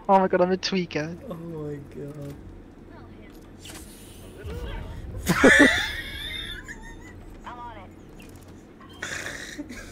Oh my god, I'm a tweaker. Oh my god. I'm on it.